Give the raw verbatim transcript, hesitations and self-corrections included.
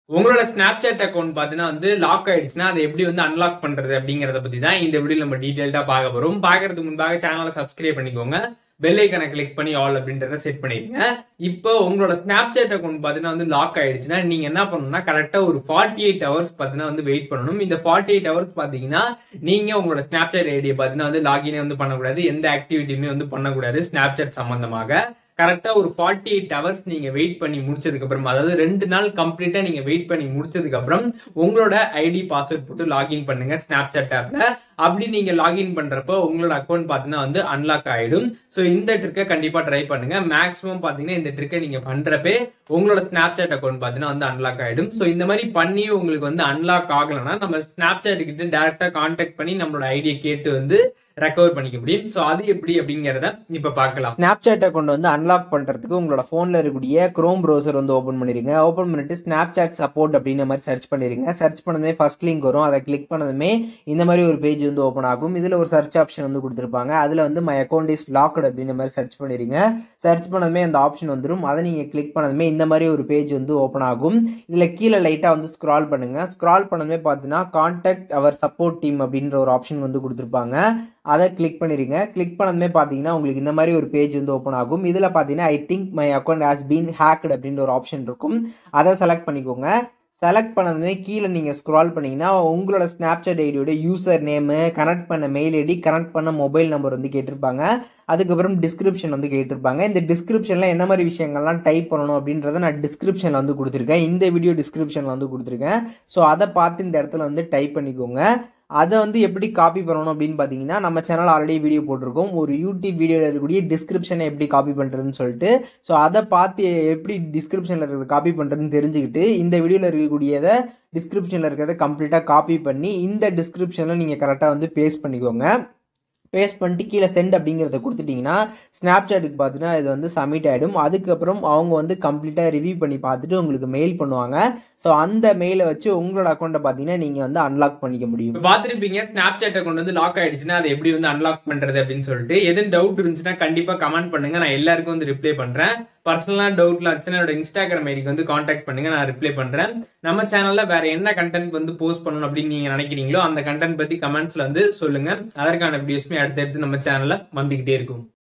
உங்களோட Snapchat account பார்த்தீங்கன்னா வந்து லாக் ஆயிடுச்சுன்னா அதை எப்படி வந்து அன்லாக் பண்றது அப்படிங்கறத பத்தி தான் இந்த வீடியோல நம்ம டீடைலா பார்க்க போறோம். பார்க்கறதுக்கு முன்பாக சேனலை சப்ஸ்கிரைப் பண்ணிக்கோங்க. பெல் ஐகானை கிளிக் பண்ணி ஆல் அப்படின்றத செட் பண்ணிடுங்க. இப்போ உங்களோட Snapchat அக்கவுண்ட் பார்த்தீங்கன்னா வந்து லாக் ஆயிடுச்சுன்னா நீங்க என்ன பண்ணணும்னா கரெக்டா ஒரு ஃபார்ட்டி எயிட் ஹவர்ஸ் பார்த்தீங்கன்னா வந்து வெயிட் பண்ணணும். இந்த ஃபார்ட்டி எயிட் ஹவர்ஸ் பார்த்தீங்கன்னா நீங்க உங்களோட Snapchat ஐடியை பார்த்தீங்கன்னா வந்து லாகினே வந்து பண்ணக்கூடாது, எந்த ஆக்டிவிட்டியுமே வந்து பண்ணக்கூடாது. Snapchat சம்பந்தமாக கரெக்டா ஒரு ஃபார்ட்டி எயிட் ஹவர்ஸ் நீங்க வெயிட் பண்ணி முடிச்சதுக்கு அப்புறம், அதாவது ரெண்டு நாள் கம்ப்ளீட்டா நீங்க வெயிட் பண்ணி முடிச்சதுக்கு அப்புறம் உங்களோட ஐடி பாஸ்வேர்ட் போட்டு லாகின் பண்ணுங்க Snapchat ஆப்ல. அப்படி நீங்க லாகின் பண்றப்போ உங்களோட அக்கௌண்ட் பாத்தீங்கன்னா வந்து அன்லாக் ஆயிடும். சோ இந்த ட்ரிக்கை கண்டிப்பா ட்ரை பண்ணுங்க. மேக்ஸிமம் பாத்தீங்கன்னா இந்த ட்ரிக்கை நீங்க பண்றப்பே உங்களோட Snapchat அக்கௌண்ட் பாத்தீங்கன்னா வந்து அன்லாக் ஆயிடும். சோ இந்த மாதிரி பண்ணி உங்களுக்கு வந்து அன்லாக் ஆகலன்னா நம்ம Snapchat கிட்ட டைரக்டா கான்டாக்ட் பண்ணி நம்மளோட ஐடியை கேட்டு வந்து ரெக்கவர் பண்ணிக்க முடியும். சோ அது எப்படி அப்படிங்கறத இப்ப பார்க்கலாம். Snapchat அக்கௌண்ட் வந்து அன்லாக் பண்றதுக்கு உங்களோட போன்ல இருக்கக்கூடிய Chrome browser வந்து ஓபன் பண்ணிருங்க. ஓபன் பண்ணிட்டு Snapchat சப்போர்ட் அப்படின்ற மாதிரி சர்ச் பண்ணிருங்க. சர்ச் பண்ணதுமே ஃபர்ஸ்ட் லிங்க் வரும். அதை கிளிக் பண்ணதுமே இந்த மாதிரி ஒரு பேஜ் வந்து ஓபன் ஆகும். இதுல ஒரு சர்ச் ஆப்ஷன் வந்து கொடுத்திருப்பாங்க. அதுல வந்து மை அக்கௌண்ட் இஸ் லாக்டு அப்படின்ற மாதிரி சர்ச் பண்ணிருங்க. சர்ச் பண்ணதுமே அந்த ஆப்ஷன் வந்துடும். அதை நீங்க கிளிக் பண்ணதுமே இந்த மாதிரி ஒரு பேஜ் வந்து ஓபன் ஆகும். இதுல கீழே லைட்டா வந்து ஸ்க்ரால் பண்ணுங்க. ஸ்க்ரால் பண்ணதுமே பாத்தீங்கன்னா கான்டாக்ட் அவர் சப்போர்ட் டீம் அப்படின்ற ஒரு ஆப்ஷன் வந்து கொடுத்திருப்பாங்க. அதை கிளிக் பண்ணிருங்க. கிளிக் பண்ணதுமே பார்த்தீங்கன்னா உங்களுக்கு இந்த மாதிரி ஒரு பேஜ் வந்து ஓப்பன் ஆகும். இதில் பார்த்தீங்கன்னா I think my account has been hacked அப்படின்ற ஒரு ஆப்ஷன் இருக்கும். அதை செலக்ட் பண்ணிக்கோங்க. செலக்ட் பண்ணதுமே கீழே நீங்கள் ஸ்க்ரால் பண்ணிங்கன்னா உங்களோட Snapchat ஐடியோட யூசர் நேமு, கனெக்ட் பண்ண மெயில் ஐடி, கனெக்ட் பண்ண மொபைல் நம்பர் வந்து கேட்டிருப்பாங்க. அதுக்கப்புறம் டிஸ்கிரிப்ஷன் வந்து கேட்டிருப்பாங்க. இந்த டிஸ்கிரிப்ஷனில் என்ன மாதிரி விஷயங்கள்லாம் டைப் பண்ணணும் அப்படின்றத நான் டிஸ்கிரிப்ஷனில் வந்து கொடுத்துருக்கேன். இந்த வீடியோ டிஸ்கிரிப்ஷனில் வந்து கொடுத்துருக்கேன். ஸோ அதை பார்த்து இந்த இடத்துல வந்து டைப் பண்ணிக்கோங்க. அதை வந்து எப்படி காப்பி பண்ணணும் அப்படின்னு பார்த்தீங்கன்னா நம்ம சேனல் ஆல்ரெடி வீடியோ போட்டிருக்கோம். ஒரு யூடியூப் வீடியோவில் இருக்கக்கூடிய டிஸ்கிரிப்ஷனை எப்படி காப்பி பண்ணுறதுன்னு சொல்லிட்டு. ஸோ அதை பார்த்து எப்படி டிஸ்கிரிப்ஷனில் இருக்கிறத காப்பி பண்ணுறதுன்னு தெரிஞ்சுக்கிட்டு இந்த வீடியோவில் இருக்கக்கூடியதை டிஸ்கிரிப்ஷனில் இருக்கிறத கம்ப்ளீட்டாக காப்பி பண்ணி இந்த டிஸ்கிரிப்ஷனில் நீங்கள் கரெக்டாக வந்து பேஸ்ட் பண்ணிக்கோங்க. பேஸ்ட் பண்ணிட்டு கீழே சென்ட் அப்படிங்கிறத கொடுத்துட்டிங்கன்னா Snapchatக்கு பார்த்தீங்கன்னா இது வந்து சப்மிட் ஆகிடும். அதுக்கப்புறம் அவங்க வந்து கம்ப்ளீட்டாக ரிவ்யூ பண்ணி பார்த்துட்டு உங்களுக்கு மெயில் பண்ணுவாங்க. ஸோ அந்த மெயிலை வச்சு உங்களோட அக்கௌண்ட்டை பார்த்தீங்கன்னா நீங்கள் வந்து அன்லாக் பண்ணிக்க முடியும். பார்த்துருப்பீங்க Snapchat அக்கௌண்ட் வந்து லாக் ஆயிடுச்சுன்னா அதை எப்படி வந்து அன்லாக் பண்றது அப்படின்னு சொல்லிட்டு. எதுவும் டவுட் இருந்துச்சுன்னா கண்டிப்பாக கமெண்ட் பண்ணுங்க, நான் எல்லாருக்கும் வந்து ரிப்ளை பண்றேன். பர்சனலாக டவுட்ல இருந்துச்சுன்னா என்னோட இன்ஸ்டாகிராம் ஐடிக்கு வந்து கான்டாக்ட் பண்ணுங்க, நான் ரிப்ளை பண்றேன். நம்ம சேனல்ல வேற என்ன கண்டென்ட் வந்து போஸ்ட் பண்ணணும் அப்படின்னு நீங்க நினைக்கிறீங்களோ அந்த கண்டென்ட் பத்தி கமெண்ட்ஸ்ல வந்து சொல்லுங்க. அதற்கான வீடியோஸ்மே அடுத்தடுத்து நம்ம சேனல்ல வந்துகிட்டே இருக்கும்.